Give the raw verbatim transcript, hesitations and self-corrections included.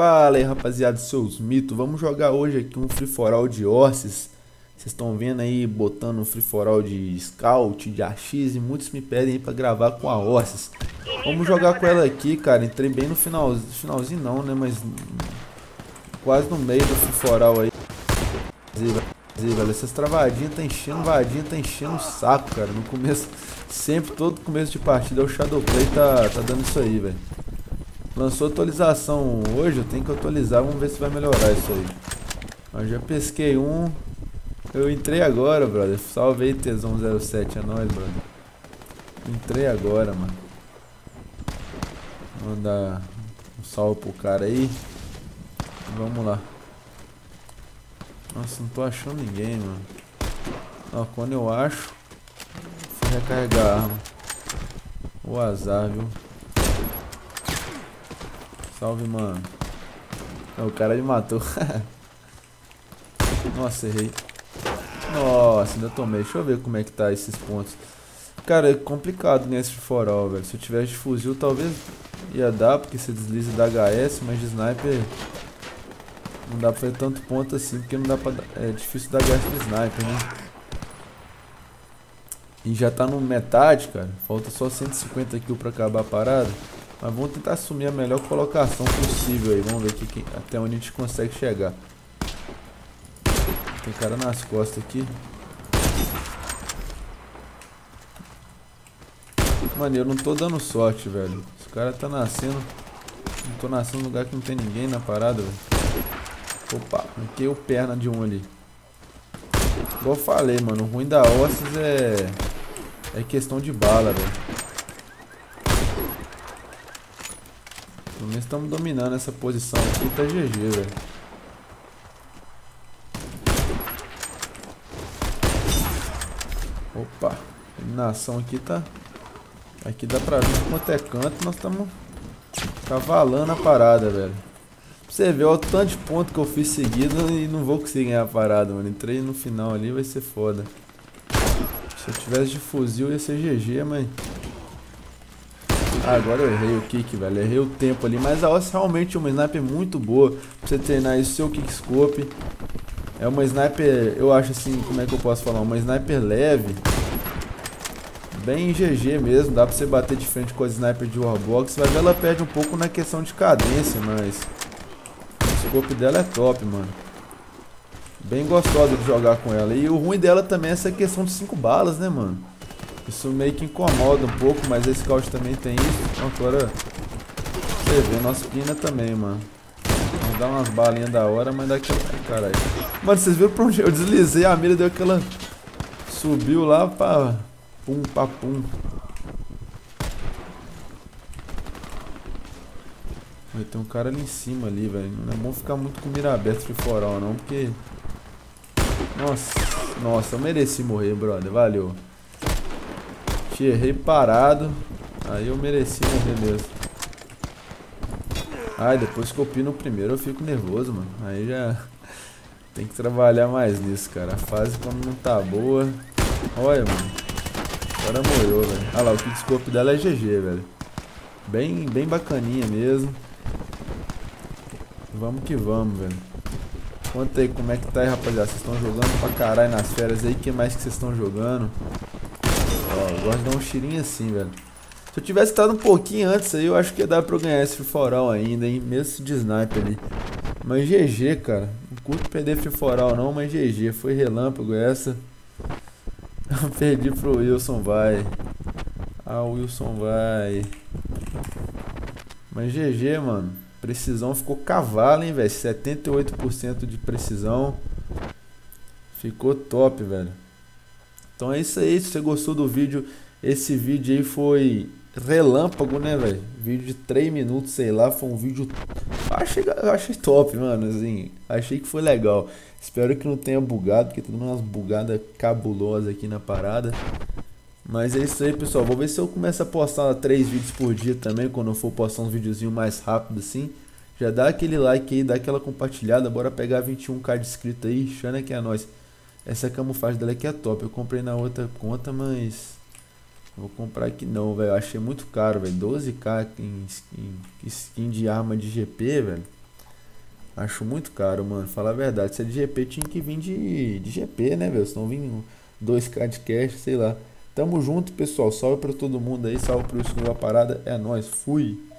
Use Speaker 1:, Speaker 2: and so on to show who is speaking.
Speaker 1: Fala aí, rapaziada, seus mitos. Vamos jogar hoje aqui um free for all de horses. Vocês estão vendo aí, botando um free for all de scout, de A X, e muitos me pedem aí pra gravar com a horses. Vamos jogar com ela aqui, cara. Entrei bem no final, finalzinho não, né, mas quase no meio do free for all aí. Velho, essas travadinhas tá enchendo, vadinha tá enchendo o saco, cara. No começo, sempre, todo começo de partida, o Shadowplay tá, tá dando isso aí, velho. Lançou atualização hoje, eu tenho que atualizar, vamos ver se vai melhorar isso aí. Mas já pesquei um. Eu entrei agora, brother. Salve aí, Tesão zero sete, é nóis, brother. Entrei agora, mano. Vou mandar um salve pro cara aí. Vamos lá. Nossa, não tô achando ninguém, mano. Ó, quando eu acho, fui recarregar a arma. O azar, viu? Salve, mano. Não, o cara me matou. Nossa, errei. Nossa, ainda tomei. Deixa eu ver como é que tá esses pontos. Cara, é complicado nesse for all, velho. Se eu tivesse de fuzil, talvez ia dar, porque você desliza da H S, mas de sniper não dá pra fazer tanto ponto assim, porque não dá pra dar. É difícil dar H S de sniper, né? E já tá no metade, cara. Falta só cento e cinquenta kills pra acabar a parada. Mas vamos tentar assumir a melhor colocação possível aí. Vamos ver aqui que, até onde a gente consegue chegar. Tem cara nas costas aqui. Mano, eu não tô dando sorte, velho. Esse cara tá nascendo. Não tô nascendo num lugar que não tem ninguém na parada, velho. Opa, arranquei o perna de um ali. Igual eu falei, mano. O ruim da Horses é. É questão de bala, velho. Pelo menos estamos dominando essa posição aqui, tá G G, velho. Opa, a eliminação aqui tá. Aqui dá pra ver quanto é canto, nós estamos cavalando a parada, velho. Pra você ver o tanto de ponto que eu fiz seguido e não vou conseguir ganhar a parada, mano. Entrei no final ali, vai ser foda. Se eu tivesse de fuzil ia ser G G, mas. Ah, agora eu errei o kick, velho. Errei o tempo ali. Mas a Horse realmente é uma sniper muito boa pra você treinar aí o seu kickscope. É uma sniper, eu acho assim, como é que eu posso falar? Uma sniper leve. Bem G G mesmo. Dá pra você bater de frente com a sniper de Warbox. Vai ver, ela perde um pouco na questão de cadência, mas o scope dela é top, mano. Bem gostosa de jogar com ela. E o ruim dela também é essa questão de cinco balas, né, mano? Isso meio que incomoda um pouco, mas a Scout também tem isso. Então agora você vê, nossa pina também, mano. Vamos dar umas balinhas da hora, mas dá aquela. Caralho. Mano, vocês viram pra onde eu deslizei, a mira deu aquela. Subiu lá pra. Pum, pra pum. Vai ter um cara ali em cima ali, velho. Não é bom ficar muito com mira aberta free for all, não, porque. Nossa, nossa, eu mereci morrer, brother. Valeu. Errei parado. Aí eu mereci morrer mesmo. Ai, depois que eu pino o primeiro eu fico nervoso, mano. Aí já tem que trabalhar mais nisso, cara. A fase quando não tá boa. Olha, mano. Agora morreu, velho. Olha lá, o kickscope dela é G G, velho. Bem, bem bacaninha mesmo. Vamos que vamos, velho. Conta aí como é que tá aí, rapaziada. Vocês estão jogando pra caralho nas férias aí. O que mais que vocês estão jogando? Ó, eu gosto de dar um cheirinho assim, velho. Se eu tivesse estado um pouquinho antes aí, eu acho que ia dar pra eu ganhar esse free for all ainda, hein? Mesmo de sniper ali. Mas G G, cara. Não curto perder free for all não, mas G G. Foi relâmpago essa. Eu perdi pro Wilson, vai. Ah, o Wilson vai. Mas G G, mano. Precisão ficou cavalo, hein, velho. setenta e oito por cento de precisão. Ficou top, velho. Então é isso aí, se você gostou do vídeo, esse vídeo aí foi relâmpago, né, velho? Vídeo de três minutos, sei lá, foi um vídeo... Achei, achei top, mano, assim, achei que foi legal. Espero que não tenha bugado, porque tem umas bugadas cabulosas aqui na parada. Mas é isso aí, pessoal, vou ver se eu começo a postar três vídeos por dia também, quando eu for postar uns videozinhos mais rápido assim. Já dá aquele like aí, dá aquela compartilhada, bora pegar vinte e um k de inscrito aí, Xana que é nóis. Essa camuflagem dela aqui é top. Eu comprei na outra conta, mas vou comprar aqui não, velho. Achei muito caro, velho. doze k em skin, skin de arma de G P, velho. Acho muito caro, mano. Falar a verdade. Se é de G P, tinha que vir de, de G P, né, velho? Senão vinha dois k de cash, sei lá. Tamo junto, pessoal. Salve pra todo mundo aí. Salve pro Isso a Parada. É nóis. Fui.